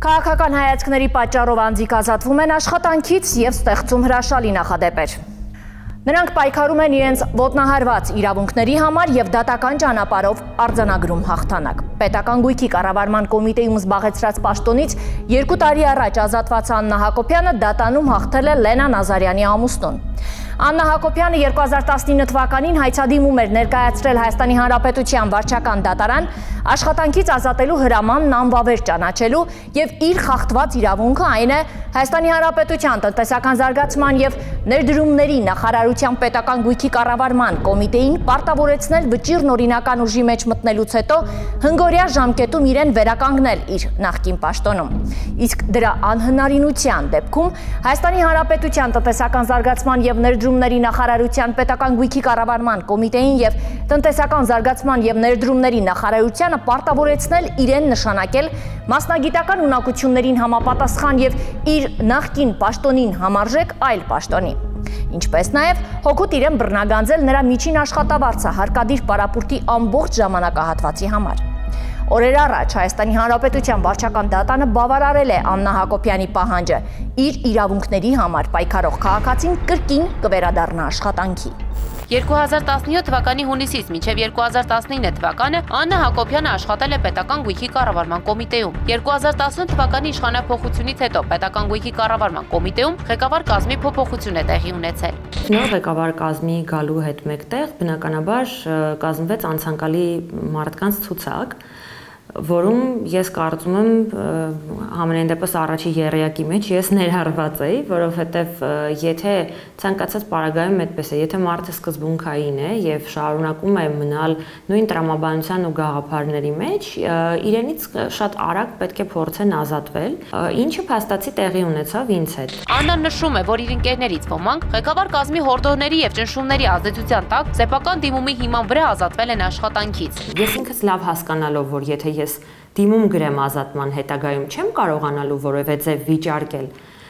Քաղաքական հայացքների պատճառով անձիկ ազատվում են աշխատանքից և ստեղծում հրաշալի նախադեպեր։ Նրանք պայքարում են իրենց ոտնահարված իրավունքների համար և դատական ճանապարհով արձանագրում հաղթանակ։ Պետական գույքի կառավարման կոմիտեում զբաղեցրած պաշտոնից 2 տարի առաջ ազատված Աննա Հակոբյանը դատանում հաղթել է Լենա Նազարյանի ամուսնուն։ Աննա Հակոբյանը 2019 թվականին հայցադիմում էր ներկայացրել Հայաստանի Հանրապետության վարչական դատարան աշխատանքից ազատելու հրամանն անվավեր ճանաչելու և իր խախտված իրավունքը այն է Հայաստանի Հանրապետության տնտեսական զարգացման և ներդրումների նախարարության պետական գույքի կառավարման կոմիտեին պարտավորեցնել վճիռն օրինական ուժի մեջ մտնելուց հետո հնգօրյա ժամկետում իրեն վերականգնել իր նախկին պաշտոնում։ Իսկ դրա անհնարինության դեպքում Հայաստանի Հանրապետության տնտեսական զարգացման և ներդրումների նախարարության պետական գույքի կառավարման կոմիտեին և տնտեսական զարգացման և ներդրումների նախարարությանը պարտավորեցնել իրեն նշանակել մասնագիտական ունակություններին համապատասխան և իր նախկին պաշտոնին համարժեք այլ պաշտոնի։ Ինչպես նաև հօգուտ իրեն բռնագանձել նրա միջին աշխատավարձը հարկադիր պարապուրտի ամբողջ ժամանակահատվածի համար։ Օրեր առաջ Հայաստանի Հանրապետության վարչական դատարանը բավարարել է Աննա Հակոբյանի պահանջը, իր իրավունքների համար պայքարող քաղաքացին կրկին կվերադառնա աշխատանքի։ 2017 թվականի հունիսից մինչև 2019 թվականը Աննա Հակոբյանը աշխատել է պետական գույքի կառավարման կոմիտեում։ 2018 թվականի իշխանափոխությունից հետո պետական գույքի կառավարման կոմիտեում ղեկավար կազմի փոփոխություն է տեղի ունեցել։ Նոր ղեկավար կազմի գալու հետ մեկտեղ բնականաբար կազմվեց անցանկալի մարդկանց ցուցակ, որում ես կարծում եմ համենայն դեպս առաջի եռյակի մեջ ես ներառված էի, որովհետև եթե ցանկացած պարագայում այդպես է, եթե մարդը սկզբունքային է եւ շարունակում է մնալ նույն տրամաբանության ու գաղափարների մեջ, իրենից շատ արագ պետք է փորձեն ազատվել, ինչը փաստացի տեղի ունեցավ ինձ հետ։ Աննան նշում է, որ իր ընկերներից ոմանք ղեկավար կազմի հորդորների եւ ճնշումների ազդեցության տակ սեփական դիմումի հիման վրա ազատվել են աշխատանքից։ Ես ինքս լավ հասկանալով, որ եթե ես դիմում գրեմ ազատման հետագայում չեմ կարողանալու որևէ ձև վիճարկել,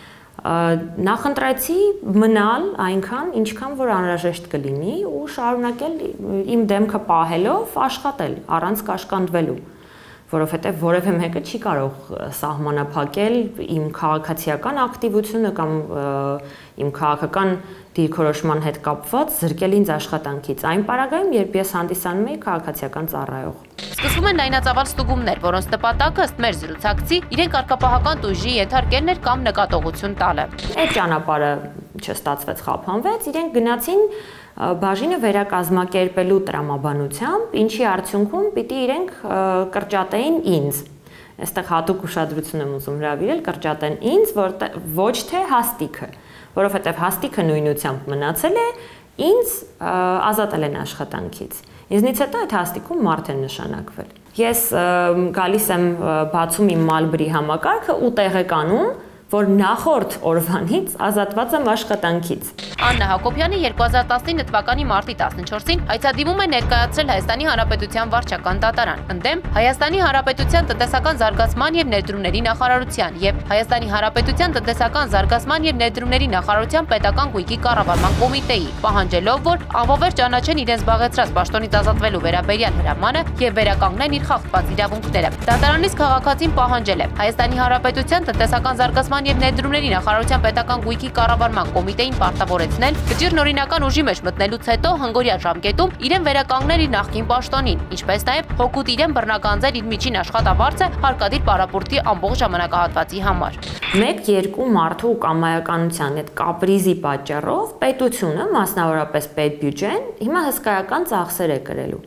նախընտրեցի մնալ այնքան, ինչքան որ անհրաժեշտ կլինի ու շարունակել իմ դեմքը պահելով աշխատել առանց կաշկանդվելու, որովհետև որևէ մեկը չի կարող սահմանափակել իմ քաղաքացիական ակտիվությունը կամ իմ քաղաքական դիրքորոշման հետ կապված զրկել ինձ աշխատանքից, այն պարագայում, երբ ես հանդիսանում էի քաղաքացիական ծառայող։ Սկսվում են լայնածավալ ստուգումներ, որոնց նպատակը ըստ մեր զրուցակցի իրենք արկապահական տույժի ենթարկելն էր կամ նկատողություն տալը։ Այդ ճանապարհը չստացվեց, խափանվեց, իրենք գնացին բաժինը վերակազմակերպելու տրամաբանությամբ, ինչի արդյունքում պիտի իրենք կրճատեին ինձ։ Այստեղ հատուկ ուշադրություն եմ ուզում հրավիրել, կրճատեն ինձ, ոչ թե հաստիքը, որովհետև հաստիքը նույնությամբ մնացել է, ինձ ազատել են աշխատանքից։ Ինձնից հետո այդ հաստիքում մարդ են նշանակվել։ Ես գալիս եմ բացում իմ Մալբրի համակարգը ու տեղեկանում, որ նախորդ օրվանից ազատված եմ աշխատանքից։ Աննա Հակոբյանը 2019 թվականի մարտի 14-ին հայցադիմում է ներկայացրել Հայաստանի Հանրապետության վարչական դատարան, ընդդեմ Հայաստանի Հանրապետության տնտեսական զարգացման և ներդրումների նախարարության և Հայաստանի Հանրապետության տնտեսական զարգացման և ներդրումների նախարարության պետական գույքի կառավարման կոմիտեի, պահանջելով, որ անվավեր ճանաչեն իրենց զբաղեցրած պաշտոնից ազատվելու վերաբերյալ հրամանը և վերականգնեն իր խախտված իրավունքները։ Դատարանից քաղաքացին պահանջել է Հայաստանի Հանրապետության տնտեսական զարգացման և ներդրումների նախարարության պետական գույքի կառավարման կոմիտեին պարտավորեցնել վճիռն օրինական ուժի մեջ մտնելուց հետո հնգօրյա ժամկետում իրեն վերականգնել իր նախկին պաշտոնին, ինչպես նաև հօգուտ իրեն բռնագանձել իր միջին աշխատավարձը հարկադիր պարապուրտի ամբողջ ժամանակահատվածի համար։ 1-2 մարդու կամայականության այդ կապրիզի պատճառով պետությունը, մասնավորապես պետբյուջեն, հիմա հսկայական ծախսեր է կրելու։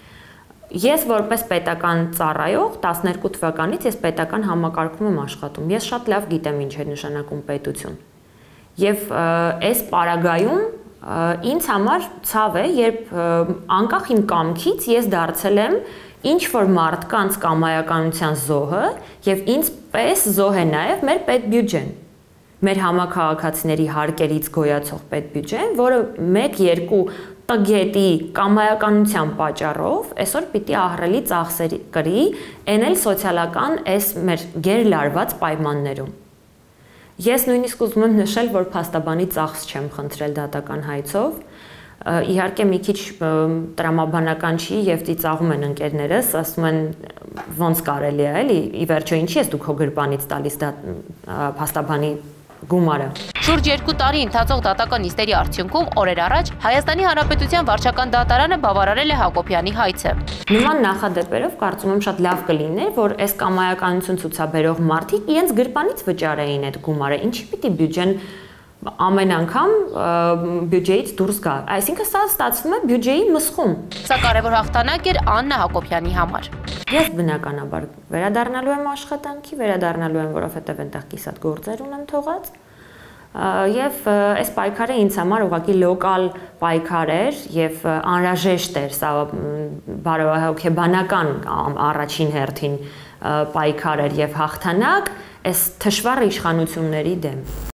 Ես որպես պետական ծառայող 12 թվականից ես պետական համակարգում եմ աշխատում։ Ես շատ լավ գիտեմ ինչ է նշանակում պետություն։ Եվ այս պարագայում ինձ համար ցավ է, երբ անկախ իմ կամքից ես դարձել եմ ինչ-որ մարդկանց կամայականության զոհը եւ ինձ պես զոհ է նաեւ մեր պետբյուջեն։ Մեր համաքաղաքացիների հարկերից գոյացող պետբյուջեն, որը 1-2 տգետի կամայականության պատճառով այսօր պիտի ահռելի ծախսեր կրի, այն էլ սոցիալական այս մեր գերլարված պայմաններում։ Ես նույնիսկ ուզում եմ նշել, որ փաստաբանի ծախս չեմ խնդրել դատական հայցով, Իհարկե մի քիչ տրամաբանական չի եւ ծիծաղում են ընկերներս, ասում են ոնց կարելի է, էլի, ի վերջո ինչի ես դու քո գրպանից տալիս դա փաստաբանի գումարը։ Շուրջ 2 տարի ընթացող դատական նիստերի արդյունքում օրեր առաջ Հայաստանի Հանրապետության վարչական դատարանը բավարարել է Հակոբյանի հայցը։ Նման նախադեպերով կարծում եմ շատ լավ կլիներ, որ այս կամայականություն ցուցաբերող մարդիկ իրենց գրպանից վճարեին այդ գումարը, ինչի պիտի բյուջեն ամեն անգամ բյուջեից դուրս գա։ Այսինքն սա ստացվում է բյուջեի մսխում։ Սա կարևոր հաղթանակ էր Աննա Հակոբյանի համար։ Ես բնականաբար վերադառնալու եմ աշխատանքի, վերադառնալու եմ, որովհետև այնտեղ կիսատ գործեր ունեմ թողած։ Եվ այս պայքարը ինձ համար ուղղակի լոկալ պայքար էր եւ անհրաժեշտ էր, սա բարոյահոգեբանական առաջին հերթին պայքար էր եւ հաղթանակ այս թշվառ իշխանությունների դեմ։